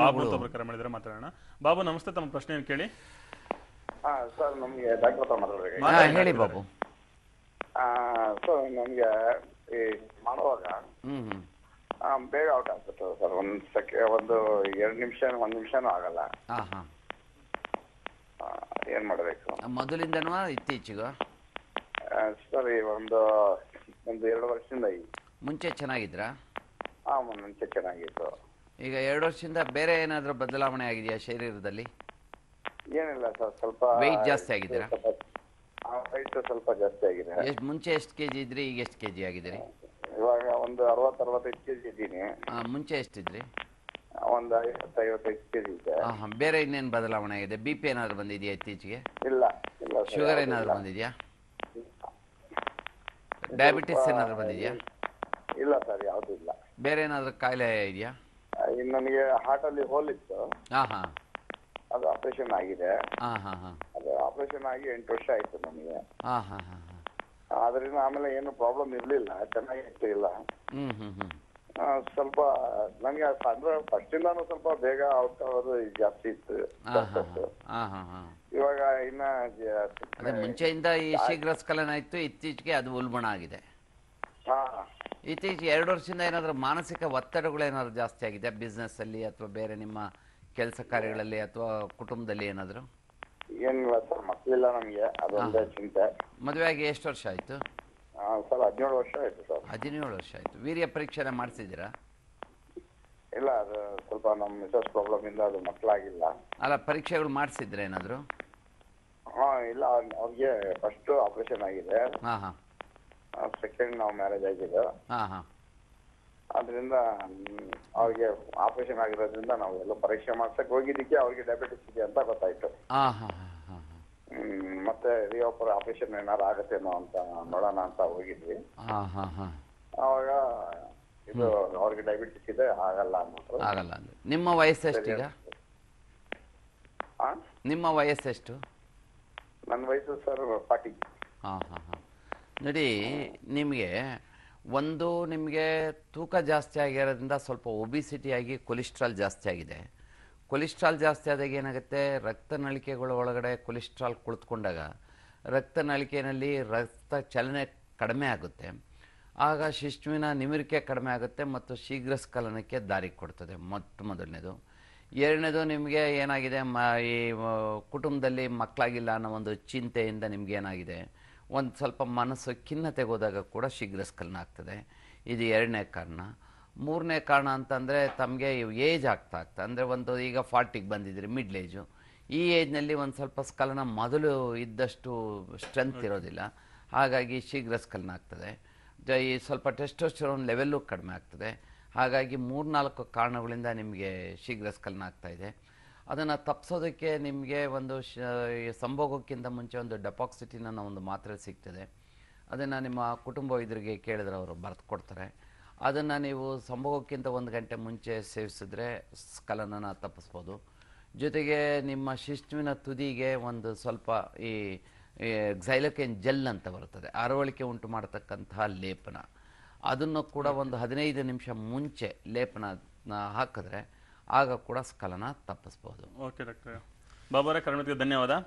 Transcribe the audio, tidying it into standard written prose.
ಬಾಬು ಕಾರಣಗಳು. ಅಂತ ಒಬ್ರು ಕರೆ ಮಾಡಿದ್ರೆ ಮಾತಾಡೋಣ. ಬಾಬು ನಮಸ್ತೆ, ತಮ್ಮ ಪ್ರಶ್ನೆಯನ್ನು ಕೇಳಿ. ಸರ್ ನಮಗೆ ಡಾಕ್ಟರ್ ಹತ್ರ ಮಾತಾಡ್ಬೇಕು. ಹೇಳಿ ಬಾಬು. ಸರ್ ನಮಗೆ ಈ ಮಾಡುವಾಗ ಬೇಗ ಔಟ್ ಆಗ್ತದೆ ಸರ್. ಒಂದು 2 ನಿಮಿಷ 1 ನಿಮಿಷನೂ ಆಗಲ್ಲ. ಏನ್ ಮಾಡಬೇಕು? ಮೊದಲಿಂದನೂ ಇತ್ತೀಚೆಗೂ ಸರ್ ಒಂದು 2 ವರ್ಷದಿಂದ ಮುಂಚೆ ಚೆನ್ನಾಗಿದ್ರಾ? ಮುಂಚೆ ಚೆನ್ನಾಗಿತ್ತು. ಈಗ 2 ವರ್ಷದಿಂದ ಬೇರೆ ಏನಾದರೂ ಬದಲಾವಣೆ ಆಗಿದೆಯಾ ಶರೀರದಲ್ಲಿ? ಏನಿಲ್ಲ ಸರ್, ಸ್ವಲ್ಪ ವೆಯ್ಟ್ ಜಾಸ್ತಿ ಆಗಿದ್ದೀರಾ? ವೆಯ್ಟ್ ಸ್ವಲ್ಪ ಜಾಸ್ತಿ ಆಗಿದೆ. ಮುಂಚೆ ಎಷ್ಟು ಕೆಜಿ ಇದ್ರಿ, ಈಗ ಎಷ್ಟು ಕೆಜಿ ಆಗಿದ್ದೀರಿ? ಇವಾಗ ಒಂದು 60-65 ಕೆಜಿ ಇದ್ದೀನಿ. ಮುಂಚೆ ಎಷ್ಟಿದ್ರಿ? ಒಂದು 50-55 ಕೆಜಿ ಇದೆ. ಬೇರೆ ಇನ್ನೇನು ಬದಲಾವಣೆ ಆಗಿದೆ? ಬಿ ಪಿ ಏನಾದ್ರು ಬಂದಿದೆಯಾ ಇತ್ತೀಚೆಗೆ? ಇಲ್ಲ ಇಲ್ಲ. ಶುಗರ್ ಏನಾದ್ರು ಬಂದಿದೆಯಾ? ಡಯಾಬಿಟಿಸ್ ಏನಾದ್ರು ಬಂದಿದೆಯಾ? ಇಲ್ಲ ಸರ್, ಯಾವುದು ಇಲ್ಲ. ಬೇರೆ ಏನಾದ್ರು ಕಾಯಿಲೆ ಇದೆಯಾ? ನನಗೆ ಹಾರ್ಟ್ ಅಲ್ಲಿ ಹೋಲ್ ಇತ್ತು. ಅದು ಆಪರೇಷನ್ ಆಗಿದೆ. ಅದು ಆಪರೇಷನ್ ಆಗಿ 8 ವರ್ಷ ಆಯ್ತು ನನಗೆ. ಅದರಿಂದ ಆಮೇಲೆ ಏನು ಪ್ರಾಬ್ಲಮ್ ಇರ್ಲಿಲ್ಲ, ಚೆನ್ನಾಗಿತ್ತು. ಇಲ್ಲ ಸ್ವಲ್ಪ ನನಗೆ ಅಂದ್ರೆ ಫಸ್ಟ್ ಇಂದಾನು ಸ್ವಲ್ಪ ಬೇಗ ಔಟ್ ಆಗೋದು ಜಾಸ್ತಿ ಇತ್ತು. ಇವಾಗ ಇನ್ನ ಮುಂಚೆಯಿಂದ ಈ ಶೀಘ್ರಸ್ಖಲನ ಇತ್ತು, ಇತ್ತೀಚೆಗೆ ಅದು ಉಲ್ಬಣ ಆಗಿದೆ. ಇತ್ತೀಚೆಗೆ 2 ವರ್ಷದಿಂದ ಏನಾದರೂ ಮಾನಸಿಕ ಒತ್ತಡಗಳು ಏನಾದ್ರು ಜಾಸ್ತಿ ಆಗಿದೆ ಬಿಸ್ನೆಸ್ ಅಲ್ಲಿ ಅಥವಾ ಬೇರೆ ನಿಮ್ಮ ಕೆಲಸ ಕಾರ್ಯಗಳಲ್ಲಿ ಅಥವಾ ಕುಟುಂಬದಲ್ಲಿ ಏನಾದ್ರು? ಏನಿಲ್ಲ ಸರ್, ಮಕ್ಕಳಿಲ್ಲ ನಮಗೆ, ಅದೊಂದೇ ಚಿಂತೆ. ಮದುವೆ ಆಗಿ ಎಷ್ಟು ವರ್ಷ ಆಯ್ತು? ಸರ್ 17 ವರ್ಷ ಆಯ್ತು ಸರ್. 17 ವರ್ಷ ಆಯ್ತು. ವೀರ್ಯ ಪರೀಕ್ಷೆ ಮಾಡಿಸಿದ್ದೀರಾ? ಇಲ್ಲ, ಅದು ಸ್ವಲ್ಪ ನಮ್ಮ ಮಿಸಸ್ ಪ್ರಾಬ್ಲಮ್ ಇಂದ ಅದು ಮಕ್ಕಳಾಗಿಲ್ಲ. ಅಲ್ಲ, ಪರೀಕ್ಷೆಗಳು ಮಾಡಿಸಿದ್ರೆ ಏನಾದ್ರು? ಇಲ್ಲ, ಅವ್ರಿಗೆ ಫಸ್ಟ್ ಆಪರೇಷನ್ ಆಗಿದೆ. ಸೆಕೆಂಡ್ ನಾವು ಮ್ಯಾರೇಜ್ ಆಗಿದೆ. ಅದರಿಂದ ಅವ್ರಿಗೆ ಆಪರೇಷನ್ ಆಗಿರೋದ್ರಿಂದ ನಾವು ಎಲ್ಲ ಪರೀಕ್ಷೆ ಮಾಡ್ಸಕ್ ಹೋಗಿದ್ದಕ್ಕೆ ಅವ್ರಿಗೆ ಡಯಾಬಿಟಿಸ್ ಇದೆ ಅಂತ ಗೊತ್ತಾಯ್ತು. ಮತ್ತೆ ಆಪರೇಷನ್ ಏನಾರು ಆಗತ್ತೇನೋ ಅಂತ ನೋಡೋಣ ಅಂತ ಹೋಗಿದ್ವಿ. ಅವಾಗ ಇದು ಅವ್ರಿಗೆ ಡಯಾಬಿಟಿಸ್ ಇದೆ, ಆಗಲ್ಲ ಅನ್ನೋದು. ಆಗಲ್ಲ ಅಂದ್ರೆ ನಿಮ್ಮ ವಯಸ್ಸೆಷ್ಟೀಗ? ನಿಮ್ಮ ವಯಸ್ಸೆಷ್ಟು? ನನ್ನ ವಯಸ್ಸು ಸರ್ 40. ನೋಡಿ, ನಿಮಗೆ ತೂಕ ಜಾಸ್ತಿ ಆಗಿರೋದ್ರಿಂದ ಸ್ವಲ್ಪ ಒಬಿಸಿಟಿ ಆಗಿ ಕೊಲೆಸ್ಟ್ರಾಲ್ ಜಾಸ್ತಿ ಆಗಿದೆ. ಕೊಲೆಸ್ಟ್ರಾಲ್ ಜಾಸ್ತಿ ಆದಾಗ ಏನಾಗುತ್ತೆ, ರಕ್ತನಳಿಕೆಗಳ ಒಳಗಡೆ ಕೊಲೆಸ್ಟ್ರಾಲ್ ಕುಳಿತುಕೊಂಡಾಗ ರಕ್ತನಳಿಕೆಯಲ್ಲಿ ರಕ್ತ ಚಲನೆ ಕಡಿಮೆ ಆಗುತ್ತೆ. ಆಗ ಶಿಶುವಿನ ನಿಮಿರಿಕೆ ಕಡಿಮೆ ಆಗುತ್ತೆ ಮತ್ತು ಶೀಘ್ರಸ್ಖಲನಕ್ಕೆ ದಾರಿ ಕೊಡ್ತದೆ. ಮೊದಲನೇದು. ಎರಡನೇದು, ನಿಮಗೆ ಏನಾಗಿದೆ, ಈ ಕುಟುಂಬದಲ್ಲಿ ಮಕ್ಕಳಾಗಿಲ್ಲ ಅನ್ನೋ ಒಂದು ಚಿಂತೆಯಿಂದ ನಿಮ್ಗೆ ಏನಾಗಿದೆ, ಒಂದು ಸ್ವಲ್ಪ ಮನಸ್ಸು ಖಿನ್ನತೆಗೆ ಹೋದಾಗ ಕೂಡ ಶೀಘ್ರಸ್ಖಲನ ಆಗ್ತದೆ. ಇದು 2ನೇ ಕಾರಣ. 3ನೇ ಕಾರಣ ಅಂತಂದರೆ ತಮಗೆ ಏಜ್ ಆಗ್ತಾ ಅಂದರೆ ಈಗ 40ಗೆ ಬಂದಿದ್ದೀರಿ, ಮಿಡ್ಲ್ ಏಜು. ಈ ಏಜ್ನಲ್ಲಿ ಒಂದು ಸ್ವಲ್ಪ ಸ್ಖಲನ ಮೊದಲು ಇದ್ದಷ್ಟು ಸ್ಟ್ರೆಂತ್ ಇರೋದಿಲ್ಲ, ಹಾಗಾಗಿ ಶೀಘ್ರಸ್ಖಲನ ಆಗ್ತದೆ. ಈ ಸ್ವಲ್ಪ ಟೆಸ್ಟೋಸ್ಟೆರೋನ್ ಲೆವೆಲ್ಲು ಕಡಿಮೆ ಆಗ್ತದೆ. ಹಾಗಾಗಿ 3-4 ಕಾರಣಗಳಿಂದ ನಿಮಗೆ ಶೀಘ್ರಸ್ಖಲನ ಆಗ್ತಾಯಿದೆ. ಅದನ್ನು ತಪ್ಪಿಸೋದಕ್ಕೆ ನಿಮಗೆ ಒಂದು ಸಂಭೋಗಕ್ಕಿಂತ ಮುಂಚೆ ಒಂದು ಡೆಪಾಕ್ಸಿಟಿನ ಒಂದು ಮಾತ್ರೆ ಸಿಗ್ತದೆ. ಅದನ್ನು ನಿಮ್ಮ ಕುಟುಂಬ ವೈದ್ಯರಿಗೆ ಕೇಳಿದ್ರೆ ಅವರು ಬರೆದು ಕೊಡ್ತಾರೆ. ಅದನ್ನು ನೀವು ಸಂಭೋಗಕ್ಕಿಂತ 1 ಗಂಟೆ ಮುಂಚೆ ಸೇವಿಸಿದ್ರೆ ಸ್ಖಲನನ ತಪ್ಪಿಸ್ಬೋದು. ಜೊತೆಗೆ ನಿಮ್ಮ ಶಿಶುವಿನ ತುದಿಗೆ ಒಂದು ಸ್ವಲ್ಪ ಈ ಕ್ಸೈಲೋಕೇನ್ ಜೆಲ್ ಅಂತ ಬರುತ್ತದೆ, ಅರವಳಿಕೆ ಉಂಟು ಮಾಡತಕ್ಕಂತಹ ಲೇಪನ, ಅದನ್ನು ಕೂಡ ಒಂದು 15 ನಿಮಿಷ ಮುಂಚೆ ಲೇಪನ ಹಾಕಿದ್ರೆ ಆಗ ಕೂಡ ಸ್ಖಲನ ತಪ್ಪಿಸ್ಬೋದು. Okay doctor. ಬಾಬು ಅವರೇ, ಕರ್ನಾಟಕಕ್ಕೆ ಧನ್ಯವಾದ.